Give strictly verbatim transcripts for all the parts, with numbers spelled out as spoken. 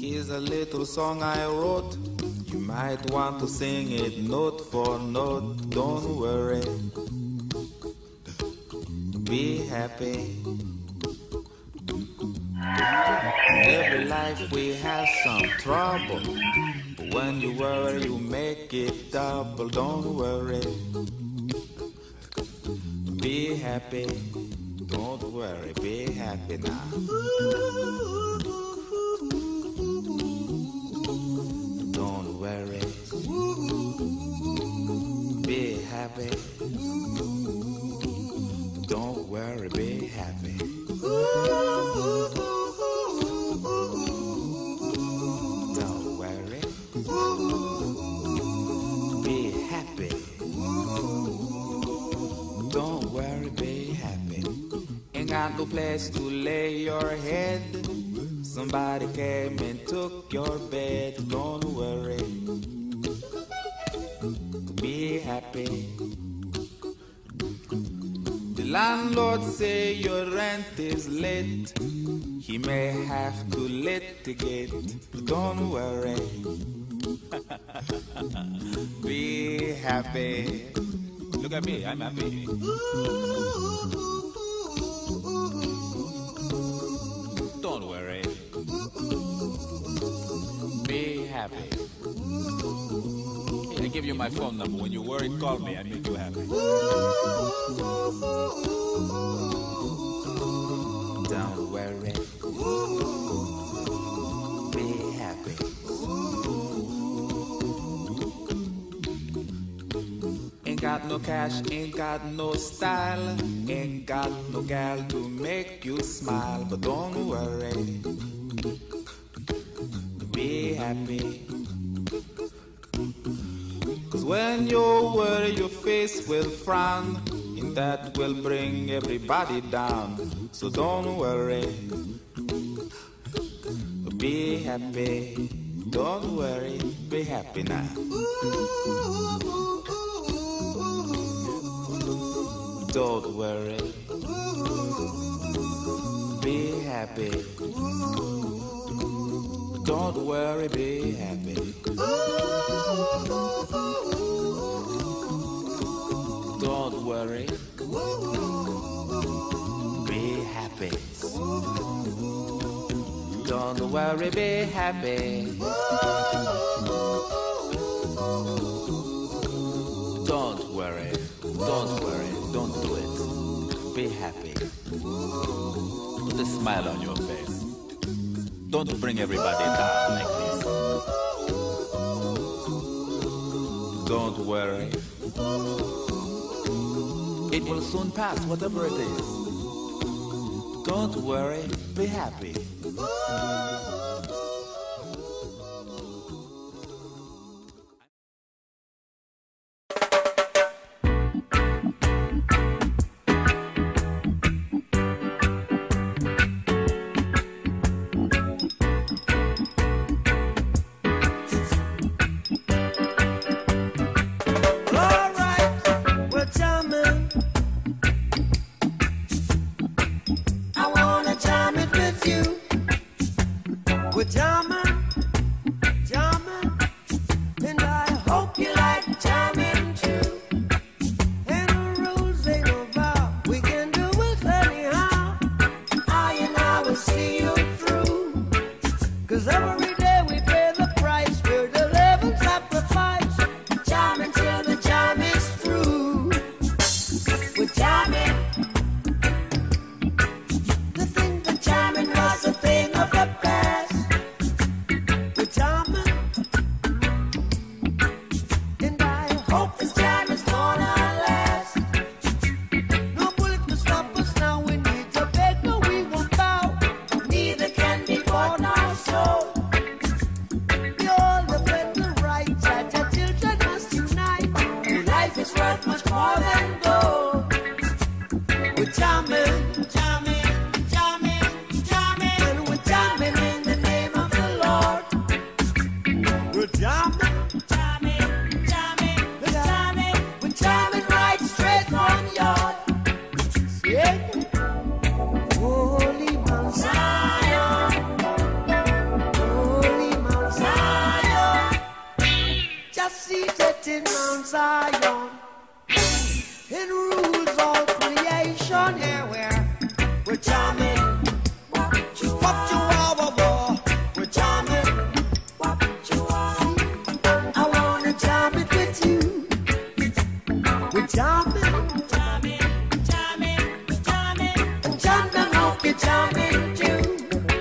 Here's a little song I wrote. You might want to sing it note for note. Don't worry, be happy. In every life we have some trouble, but when you worry you make it double. Don't worry, be happy. Don't worry, be happy now. Don't worry, be happy. Don't worry, be happy. Don't worry, be happy. Don't worry, be happy. Ain't got no place to lay your head. Somebody came and took your bed. Don't worry, be happy. The landlord say your rent is late. He may have to litigate. Don't worry, be happy. Look at me, I'm happy. Don't worry, be happy. I give you my phone number. When you're worried, call me. I make you happy. Don't worry, be happy. Ain't got no cash, ain't got no style, ain't got no gal to make you smile. But don't worry, be happy. Cause when you worry your face will frown, and that will bring everybody down. So don't worry, be happy. Don't worry, be happy now. Don't worry, be happy. Don't worry, be happy. Don't worry, be happy. Don't worry, be happy. Don't worry, don't worry, don't do it. Be happy. Put a smile on your face. Don't bring everybody down like this. Don't worry, it will soon pass, whatever it is. Don't worry, be happy. Neither can be born our soul. Zion. It rules all creation. Yeah, we're, we're jamming. What you are, we're jamming. I wanna jam it with you. We're jamming. Jamming, jamming, jamming. Jam them up, you're jamming too.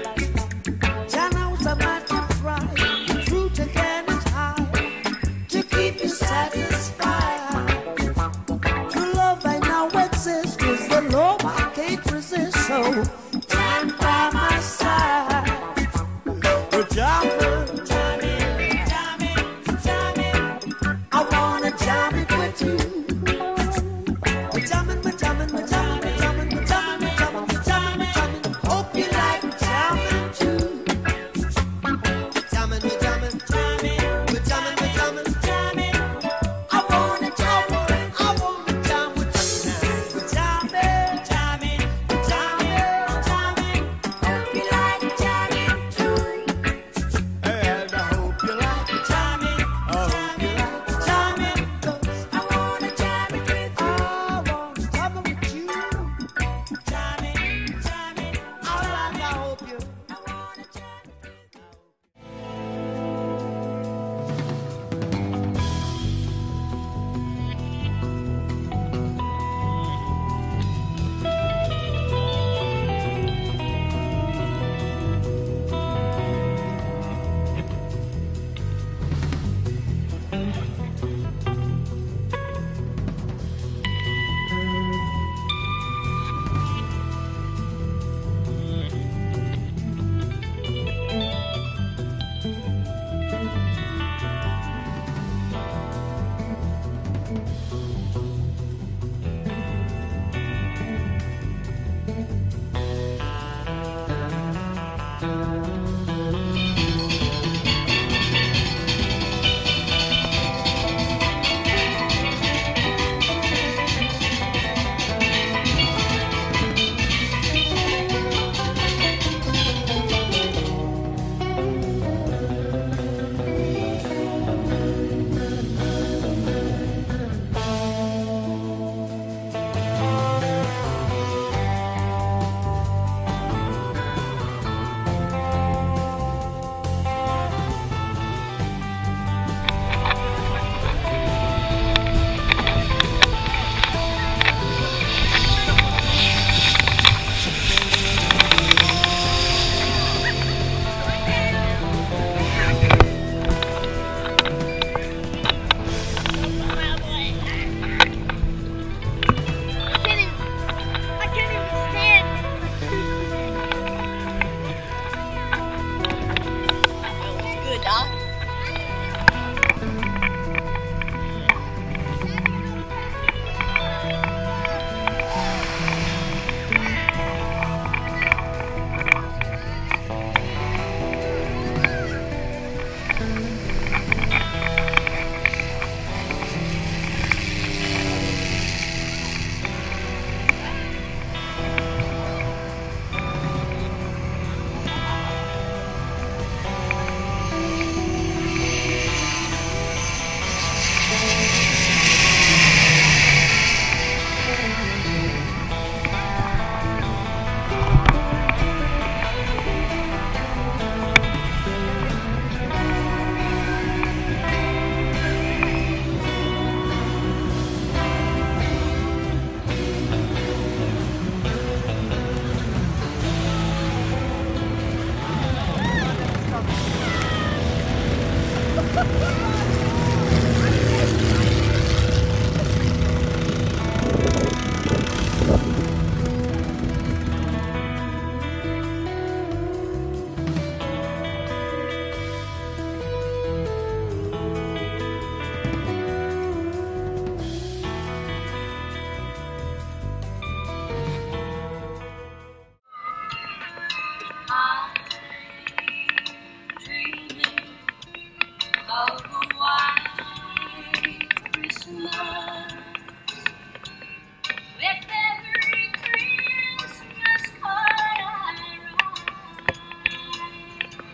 Jam a magic fry. The truth again is high. To keep you satisfied. True love I now exist. Is the love I can't resist. So stand by my side. We're jamming, jamming, jamming, jamming. I wanna jam it with you. We're jamming, we're jamming, we're jamming, we're jamming, we're jamming, we're jamming, we're jamming, we're jamming. Hope you like jamming too. Jamming, we're jamming, jamming, we're jamming, we're jamming, jamming. I wanna jam, I wanna jam with you now. We're jamming, jamming, we're jamming, jamming. Hope you like jamming too. And I hope you like jamming, I hope you like jamming. 'Cause I wanna jam it with you. I wanna jam it with you. Jamming, jamming. All right, I hope you. I wanna jam it with you.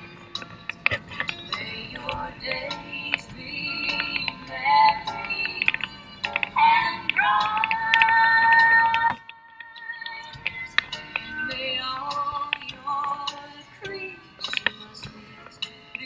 Days be merry.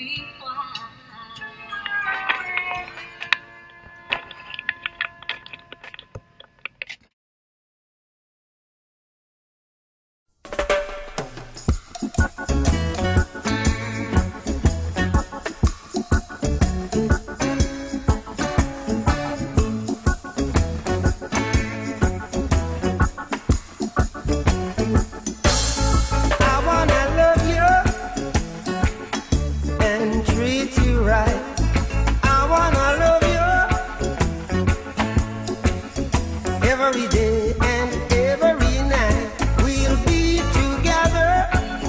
Every day and every night we'll be together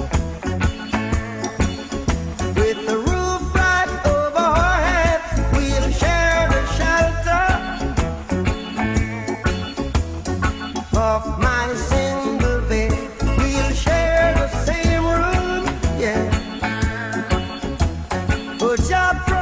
with the roof right over our heads. We'll share the shelter of my single bed. We'll share the same room, yeah. Put your